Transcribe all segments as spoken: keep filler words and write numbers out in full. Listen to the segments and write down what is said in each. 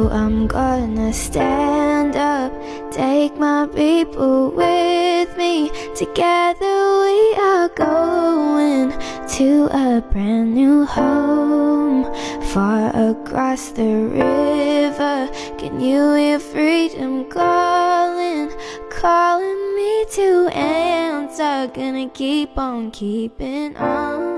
I'm gonna stand up, take my people with me. Together we are going to a brand new home, far across the river. Can you hear freedom calling, calling me to answer? Gonna keep on keeping on.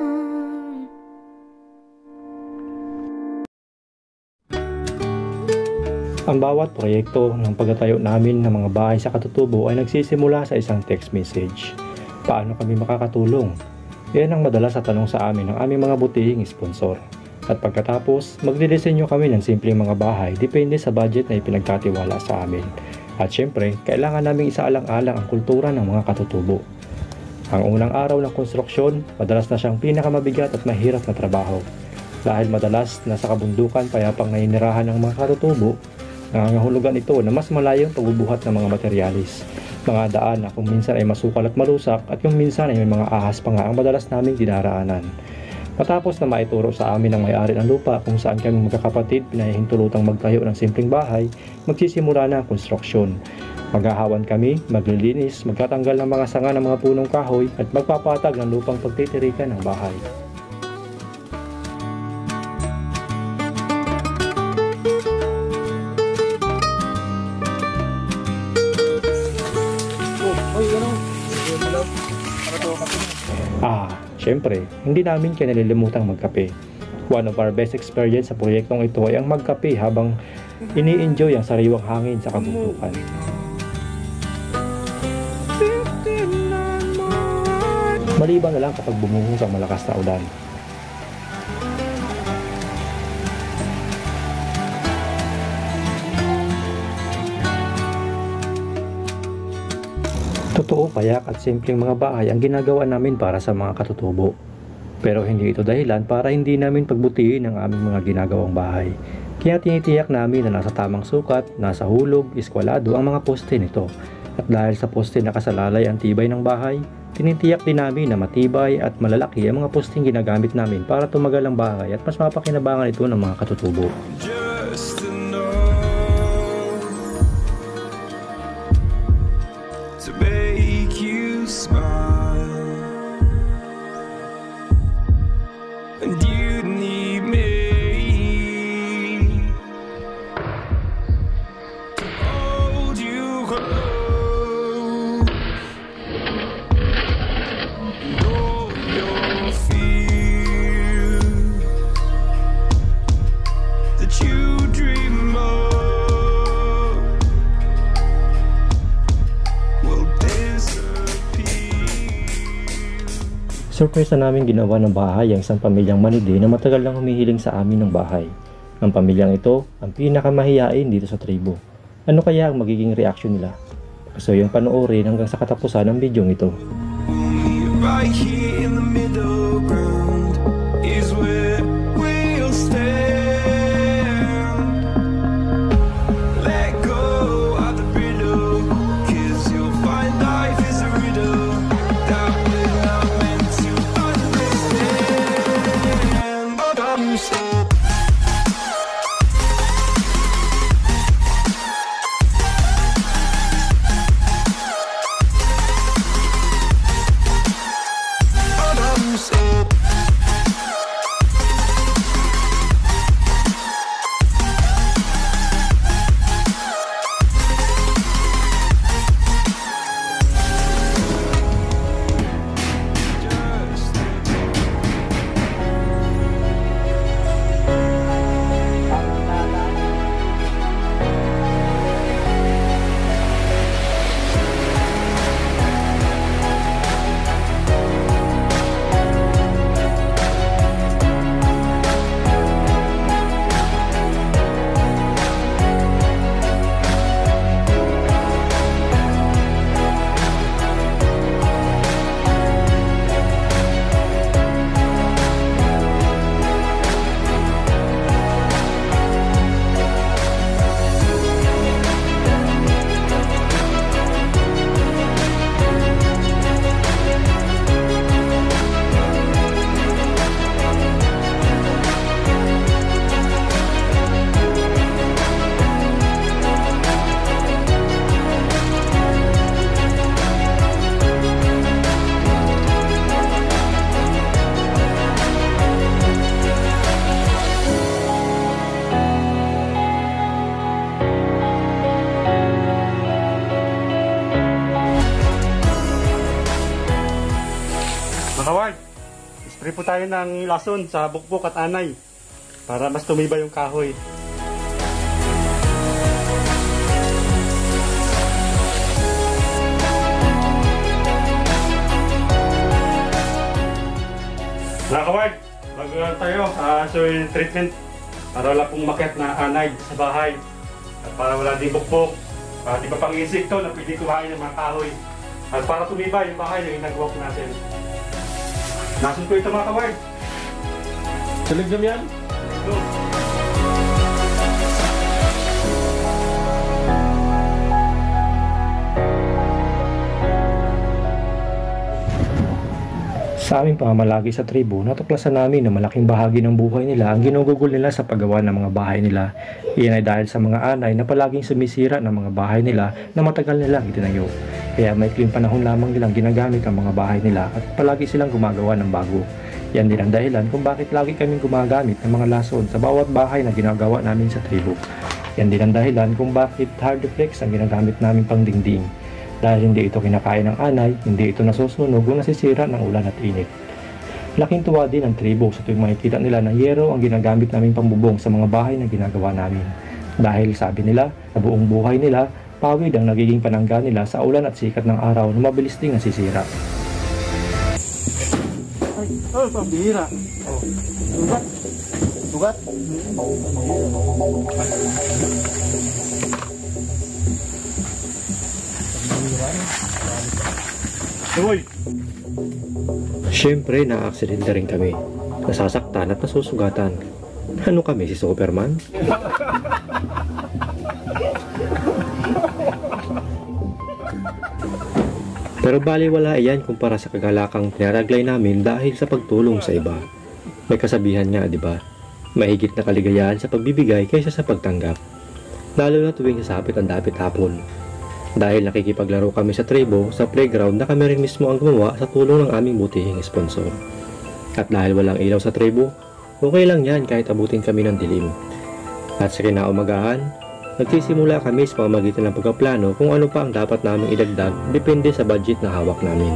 Ang bawat proyekto ng pagtatayo namin ng mga bahay sa Katutubo ay nagsisimula sa isang text message. Paano kami makakatulong? Yan ang madalas sa tanong sa amin ng aming mga butihing sponsor. At pagkatapos, magdidesenyo kami ng simpleng mga bahay depende sa budget na ipinagkatiwala sa amin. At syempre, kailangan naming isaalang-alang ang kultura ng mga Katutubo. Ang unang araw ng konstruksyon, madalas na siyang pinakamabigat at mahirap na trabaho. Dahil madalas nasa kabundukan payapang naninirahan ng mga Katutubo, nangangahulugan ito na mas malayong pagbubuhat ng mga materyales. Mga daan na kung minsan ay masukal at malusak at kung minsan ay may mga ahas pa nga ang madalas naming dinaraanan. Matapos na maituro sa amin ng may-ari ng lupa kung saan kami magkakapatid pinahihintulutang magtayo ng simpleng bahay, magsisimula na ang konstruksyon. Maghahawan kami, maglilinis, magtatanggal ng mga sanga ng mga punong kahoy at magpapatag ng lupang pagtitirikan ng bahay. Ah, syempre, hindi namin kaya nalilimutang magkape. One of our best experience sa proyektong ito ay ang magkape habang ini-enjoy ang sariwang hangin sa kabundukan. Maliban na lang kapag bumuhos ang malakas na ulan. Totoo, payak at simpleng mga bahay ang ginagawa namin para sa mga Katutubo. Pero hindi ito dahilan para hindi namin pagbutihin ang aming mga ginagawang bahay. Kaya tinitiyak namin na nasa tamang sukat, nasa hulog, eskwalado ang mga poste nito. At dahil sa poste nakasalalay ang tibay ng bahay, tinitiyak din namin na matibay at malalaki ang mga posteng ginagamit namin para tumagal ang bahay at mas mapakinabangan ito ng mga Katutubo. To make you smile, and you need me to hold you close, know your fears that you dream of. Surprise na namin ginawa ng bahay ang isang pamilyang Manide na matagal lang humihiling sa amin ng bahay. Ang pamilyang ito ang pinakamahiyain dito sa tribo. Ano kaya ang magiging reaksyon nila? So yung panoorin hanggang sa katapusan ng bidyong ito. Right here in the middle ground is where we'll stand. Let go of the riddle, 'cause you'll find life is a riddle that we're not meant to understand. But I'm so But I'm so po tayo ng lason sa bukbok at anay para mas tumibay yung kahoy. Mga kawad, mag tayo sa soil treatment para wala pong maket na anay sa bahay at para wala din bukbok at iba pang insekto na pwede kumain ng mga kahoy at para tumibay yung bahay na ginagawa natin. Nasun ko ito mga kawad. Sulig dum yan. Ito. Sa aming pamamalagi sa tribo, natuklasan namin na malaking bahagi ng buhay nila ang ginugugol nila sa paggawa ng mga bahay nila. Iyan ay dahil sa mga anay na palaging sumisira ng mga bahay nila na matagal nilang itinayo. Kaya maikling panahon lamang nilang ginagamit ang mga bahay nila at palagi silang gumagawa ng bago. Yan din ang dahilan kung bakit lagi kaming gumagamit ng mga lason sa bawat bahay na ginagawa namin sa tribo. Yan din ang dahilan kung bakit hard flex ang ginagamit namin pang dingding. Dahil hindi ito kinakain ng anay, hindi ito nasusunog o nasisira ng ulan at init. Laking tuwa din ang tribo sa tuwing makikita nila na yero ang ginagamit namin pambubong sa mga bahay na ginagawa namin. Dahil sabi nila, sa buong buhay nila, pawid ang nagiging panangga nila sa ulan at sikat ng araw na mabilis ding nasisira. Ay, oh, pambihira. Oh. Sugat. Sugat. Uy! Siyempre, na-aksidente rin kami. Nasasaktan at nasusugatan. Ano kami, si Superman? Pero baliwala iyan kumpara sa kagalakang pinaraglay namin dahil sa pagtulong sa iba. May kasabihan nga, di ba? Mahigit na kaligayahan sa pagbibigay kaysa sa pagtanggap. Lalo na tuwing sasapit ang dapit hapon. Dahil nakikipaglaro kami sa tribo, sa playground na kami rin mismo ang gumawa sa tulong ng aming butihing sponsor. At dahil walang ilaw sa tribo, okay lang yan kahit abutin kami ng dilim. At sa kinaumagahan, nagsisimula kami sa pamamagitan ng pagkaplano kung ano pa ang dapat naming idagdag depende sa budget na hawak namin.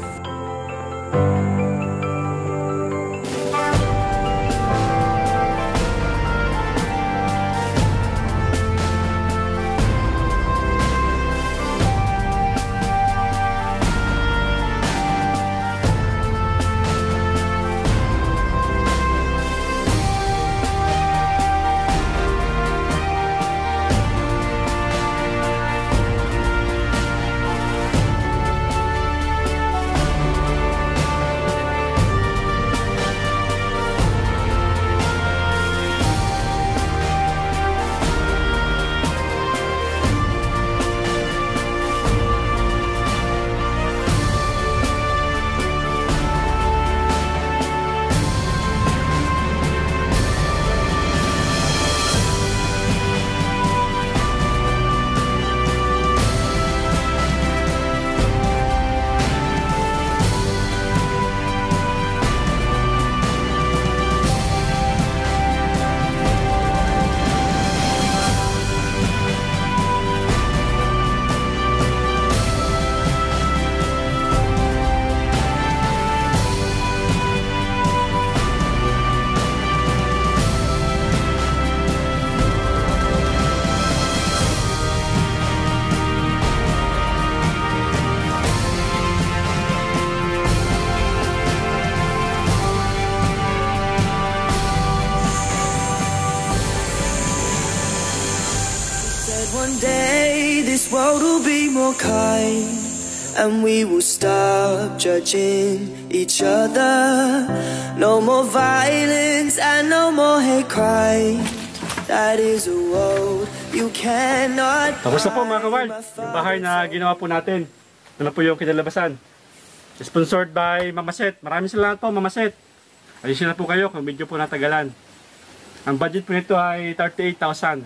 One day this world will be more kind, and we will stop judging each other. No more violence and no more hate crime. That is a world you cannot. Tapos na po mga kawal, yung bahay na ginawa po natin. Ano po yung kinalabasan. Sponsored by Mama Set. Maraming salamat po Mama Set. Ayusin na po kayo kung medyo po natagalan. Ang budget po nito ay thirty-eight thousand.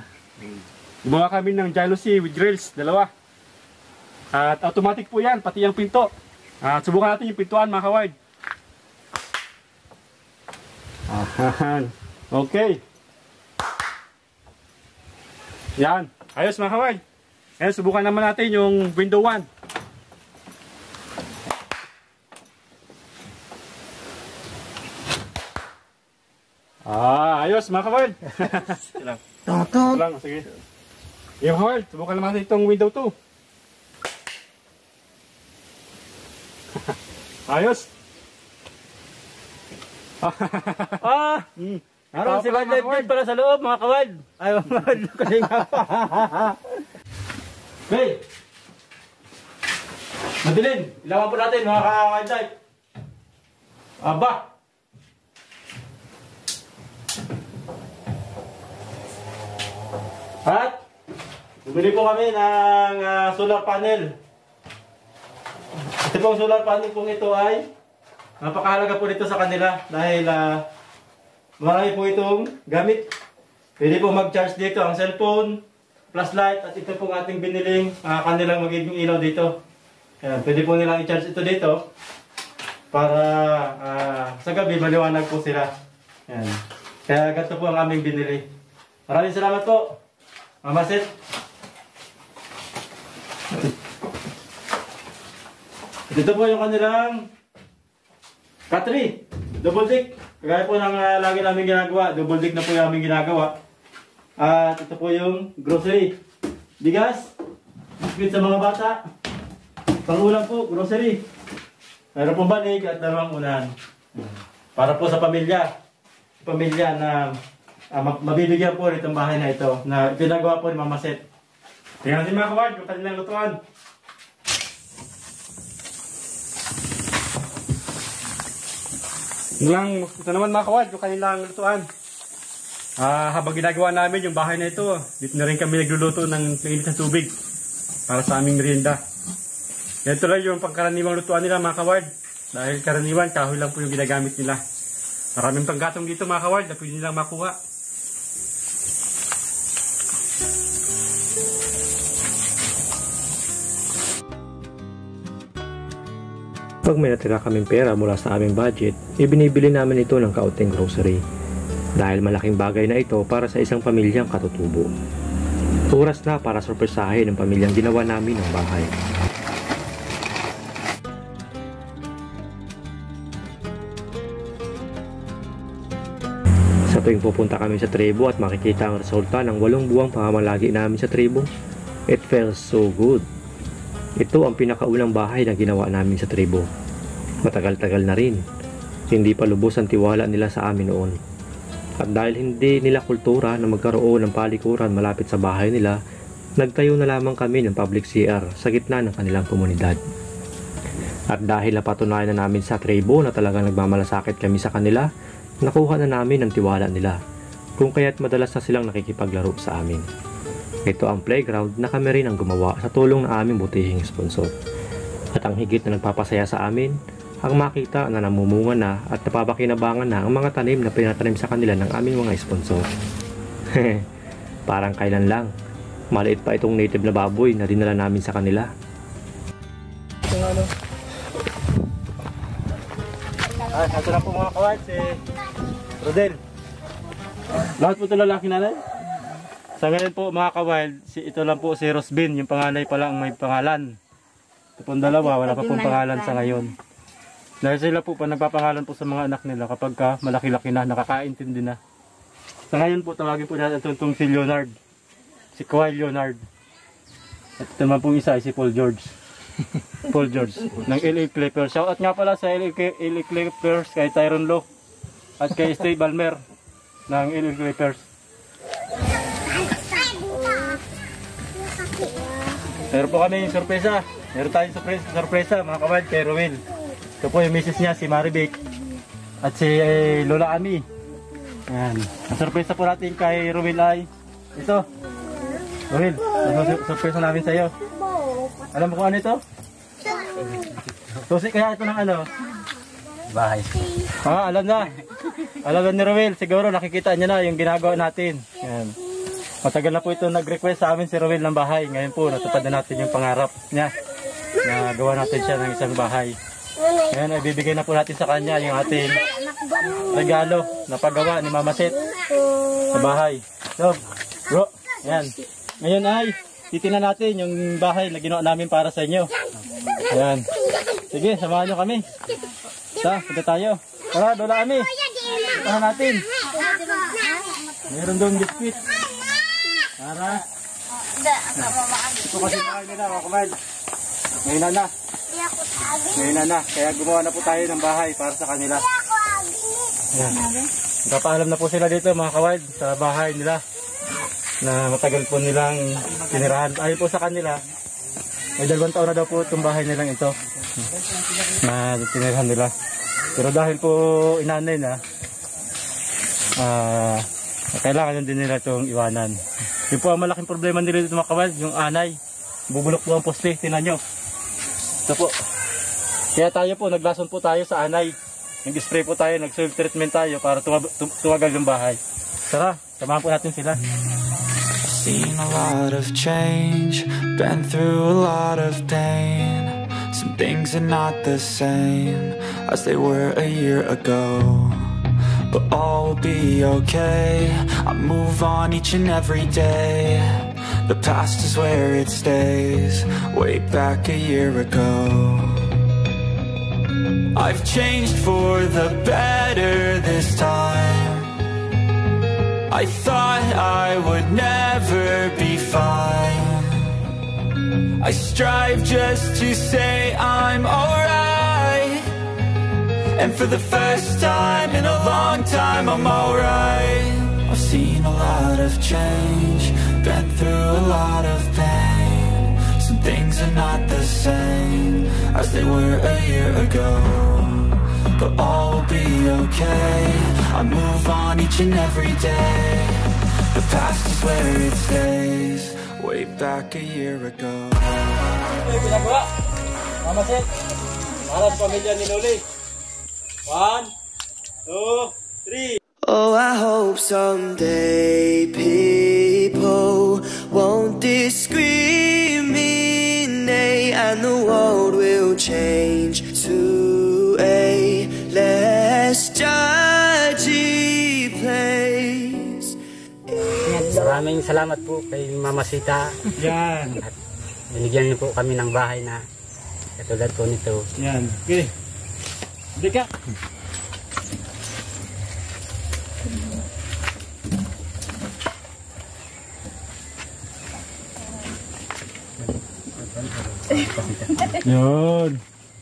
Gumawa kami ng jealousy with grills, dalawa. At automatic po yan, pati yung pinto. At subukan natin yung pintuan mga kawad. Ahan. Okay. Yan. Ayos mga kawad. Ngayon subukan naman natin yung window one. Ah, ayos mga ka-world. Sige lang. Ito lang, sige. Yung ka-world, subukan naman natin itong window two. Ayos. Ah! Hmm. Naroon si Bad Life Kid pala sa loob, mga kawad. Ay, mga kalinga pa. Hey! Madilim! Ilawan po natin mga ka-Wild Life. Aba! At bumili po kami ng uh, solar panel. Ito pong solar panel pong ito ay napakahalaga po nito sa kanila dahil uh, marami po itong gamit. Pwede po mag-charge dito ang cellphone, flashlight, at ito pong ating biniling uh, kanilang magiging ilaw dito. Ayan, pwede po nilang i-charge ito dito para uh, sa gabi maliwanag po sila. Ayan. Kaya ganito po ang aming binili. Maraming salamat po, Mama Seth. Ito po yung kanilang Katri, double deck. Kagaya po ng uh, lagi namin ginagawa, double deck na po yung aming ginagawa. At ito po yung grocery. Bigas, biscuit sa mga bata. Pangulam po, grocery. Mayroon pong banig at dalawang unan. Para po sa pamilya. Pamilya na uh, mabibigyan po itong bahay na ito na pinagawa po ni Mama Seth. Tingnan natin mga kawad, yung kanilang lutuan. Lang, ito naman mga kawad, yung kanilang lutuan. Ah, habang ginagawa namin yung bahay na ito, dito na rin kami nagluluto ng mainit na tubig para sa aming merienda. Ganito lang yung pangkaraniwang lutuan nila mga kawad. Dahil karaniwan, kahoy lang po yung ginagamit nila. Maraming panggatong dito mga kawad na pwede nilang makuha. Pag may natira kaming pera mula sa aming budget, ibinibili namin ito ng kaunting grocery. Dahil malaking bagay na ito para sa isang pamilyang katutubo. Oras na para sorpresahin ang pamilyang ginawa namin ng bahay. Sa tuwing pupunta kami sa tribo at makikita ang resulta ng walong buwang pamamalagi namin sa tribo, it feels so good. Ito ang pinakaunang bahay na ginawa namin sa tribo. Matagal-tagal na rin. Hindi pa lubos ang tiwala nila sa amin noon. At dahil hindi nila kultura na magkaroon ng palikuran malapit sa bahay nila, nagtayo na lamang kami ng public C R sa gitna ng kanilang komunidad. At dahil napatunayan na namin sa tribo na talagang nagmamalasakit kami sa kanila, nakuha na namin ang tiwala nila, kung kaya't madalas na silang nakikipaglaro sa amin. Ito ang playground na kami rin ang gumawa sa tulong ng aming butihing sponsor. At ang higit na nagpapasaya sa amin, ang makita na namumunga na at napapakinabangan na ang mga tanim na pinatanim sa kanila ng aming mga sponsor. Parang kailan lang, maliit pa itong native na baboy na dinala namin sa kanila. Ah, ito na po mga kawad, si Rodel. Lahat po ito lalaki nanay? Sa ngayon po mga kawild, si, ito lang po si Rosbin, yung panganay pa lang may pangalan. Ito pong dalawa, wala pa pong pangalan sa ngayon. Dahil sila po pa nagpapangalan po sa mga anak nila kapag ka malaki-laki na, nakakaintindi na. Sa ngayon po, tawagin po natin itong si Leonard. Si Kawhi Leonard. At ito naman pong isa ay si Paul George. Paul George ng L A Clippers. Shoutout nga pala sa L A Clippers kay Tyron Lowe at kay Steve Ballmer ng L A Clippers. Meron po kami yung sorpresa. Meron tayong sorpresa, sorpresa mga kawad kay Ruel. Ito po yung misis niya, si Marivic. At si eh, Lola Ami. Ayan. Ang sorpresa po natin kay Ruel ay ito. Ruel, ang sorpresa namin sa iyo. Alam mo kung ano ito? Susi kaya ito ng ano? Bahay. Ah, alam na. Alam na ni Ruel. Siguro nakikita niya na yung ginagawa natin. Ayan. Matagal na po ito nag-request sa amin si Ruel ng bahay. Ngayon po, natupad na natin yung pangarap niya. Na gawa natin siya ng isang bahay. Ngayon, ibibigay na po natin sa kanya yung ating regalo na paggawa ni Mama Seth sa bahay. So, bro, yan. Ngayon ay, titingnan natin yung bahay na ginawa namin para sa inyo. Ayan. Sige, samahan nyo kami. Sa, punta tayo. Tara, Lola Ami. Puntahan natin. Meron doon biscuit. Para. Ito kasi na nila mga kawan. Ngayon na. Ngayon na na. Kaya gumawa na po tayo ng bahay para sa kanila. Yan. Napaalam na po sila dito mga kawan sa bahay nila. Na matagal po nilang tinirahan. Ayon po sa kanila. May dalawang taon na daw po itong bahay nilang ito. Na tinirahan nila. Pero dahil po inanay na, ah, uh, kailangan din nila itong iwanan. Yung po ang malaking problema nila dito mga kawal, yung anay. Bubulok po ang poste, tinan nyo. Ito po. Kaya tayo po, naglason po tayo sa anay. Nag-spray po tayo, nag-soil treatment tayo para tuwagal yung bahay. Tara, samahan po natin sila. Seen a lot of change, been through a lot of pain. Some things are not the same as they were a year ago, but all will be okay. I move on each and every day. The past is where it stays, way back a year ago. I've changed for the better this time. I thought I would never be fine. I strive just to say I'm alright, and for the first time in a long time I'm alright. I've seen a lot of change, been through a lot of pain. Some things are not the same as they were a year ago, but all will be okay. I move on each and every day. The past is where it stays, way back a year ago. Ito yung ginagawa. Mama Set, para sa pamilya ni Noli. One, two, three. Oh, I hope someday people won't discriminate, and the world will change to a less judgy place. Maraming salamat po kay Mama Sita. Yan. At binigyan niyo po kami ng bahay na katulad po nito. Yan. Okay. Hindi ka. Yun.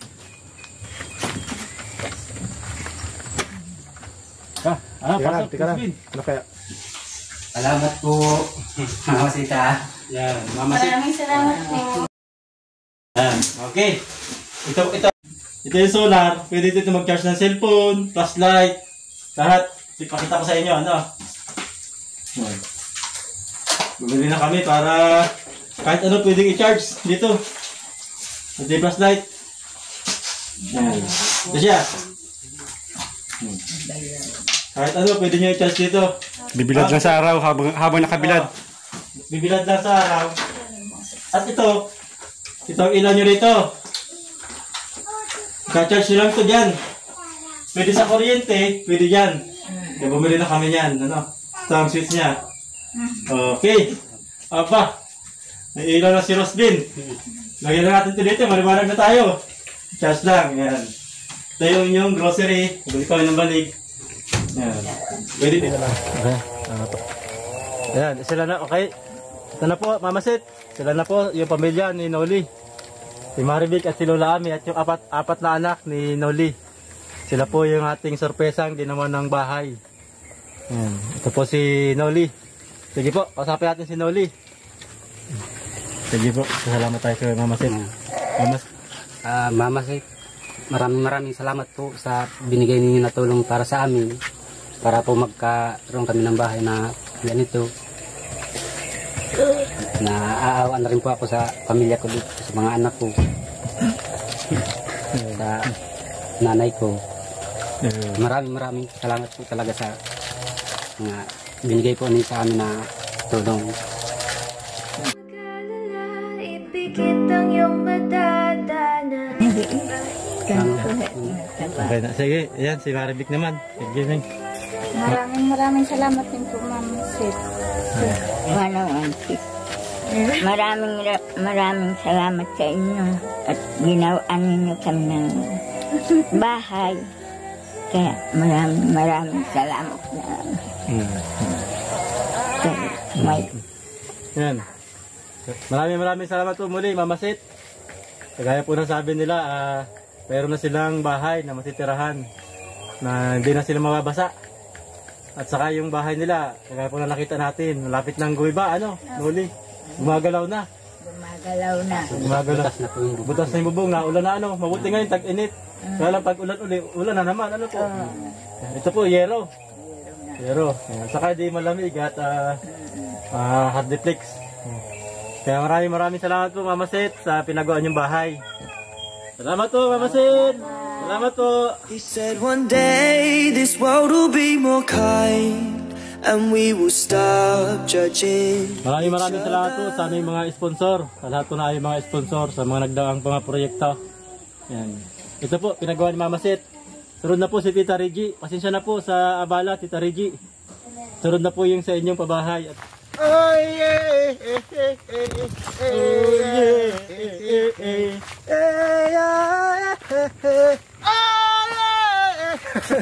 Ah, ah, pasok. Tika lang, ano kaya? Salamat po, Mama Sita. Yan, Mama Sita. Maraming salamat po. Yan, okay. Ito, ito. Ito yung solar. Pwede dito mag-charge ng cellphone, flashlight, lahat. Ipakita ko sa inyo, ano. Yan. Bumili na kami para kahit ano pwedeng i-charge dito. Ito yung flashlight. Yan. Ito siya. Hmm. Kahit ano pwede nyo i-charge dito. Bibilad lang sa araw habang, habang nakabilad. Bibilad lang sa araw. At ito, ito ang ilaw nyo rito. Ka-charge nyo lang ito dyan. Pwede sa kuryente, pwede dyan. Kaya bumili na kami yan. Ano? Ito ang switch niya. Okay. Aba. May ilaw na si Rosbin. Lagyan na natin ito dito. Maliwanag na tayo. Charge lang. Yan. Ito yung inyong grocery. Balik kami ng banig. Yan. Pwede dito lang. Okay. Tama po. Ayan, sila na. Okay. Ito na po, Mama Set. Sila na po yung pamilya ni Noli. Si Maribik at si Lola Ami at yung apat, apat na anak ni Noli. Sila po yung ating sorpresang ginawa ng bahay. Ayan. Ito po si Noli. Sige po, kasapin natin si Noli. Sige po, salamat tayo kay Mama Set. Mama, Uh, Mama Sita, maraming maraming salamat po sa binigay ninyo na tulong para sa amin. Para po magkaroon kami ng bahay na ganito. Naaawa na rin po ako sa pamilya ko dito, sa mga anak ko. Sa nanay ko. Maraming maraming salamat po talaga sa mga binigay po ninyo sa amin na tulong. Mag-alala, ipikit ang iyong madadana. okay na. Sige, ayan, si Maribik naman. Sige, Neng. Maraming maraming salamat din po, Ma'am Sid. Manong Auntie. Maraming maraming salamat sa inyo at ginawaan ninyo kami ng bahay Kaya maraming maraming salamat na Hmm. kay may Yan. Maraming maraming salamat po muli, Mama Sit. Kagaya po ng sabi nila, ah, mayroon na silang bahay na matitirahan na hindi na sila mababasa. At saka yung bahay nila, kagaya po na nakita natin, malapit ng gumiba, ano, Noli, gumagalaw na. gumagalaw na. Gumagalaw. Butas na po yung bubong. Butas na yung bubong, naulan na ano, mabuti ngayon, tag-init. Kaya lang pag ulan uli, ulan na naman, ano po. Ito po, yero. Yero. Ayan, saka di malamig at uh, uh, hardiplex. Kaya maraming maraming salamat po, Mama Sit, sa pinagawa niyong bahay. Salamat po, Mama Sit. Salamat po. He said one day this world will be more kind and we will stop judging. Maraming maraming salamat po sa aming mga sponsor. Sa lahat po na aming mga sponsor, sa mga nagdaang mga proyekto. Yan. Ito po, pinagawa ni Mama Sit. Sunod na po si Tita Reggie. Pasensya na po sa abala, Tita Reggie. Sunod na po yung sa inyong pabahay. At Oh yeah, eh, eh, eh, eh, oh yeah, eh, eh, eh. eh, yeah, eh, eh, oh yeah.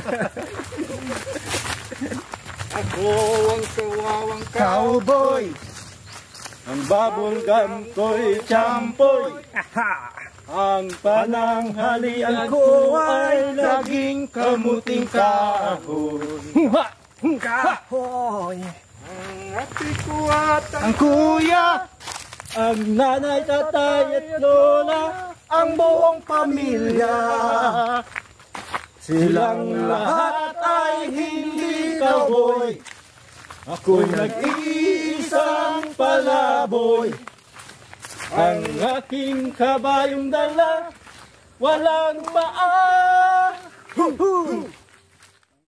Ako ang kawawang cowboy, Ang babulgan ko'y champoy. Ang pananghalian ko ay laging kamuting kahoy. kahoy. Ang ate ko at ang kuya, Ang nanay, tatay at lola, ang buong pamilya, silang lahat ay hindi cowboy. Ako'y nag-iisang palaboy. Ang aking kabayong dala, walang paa.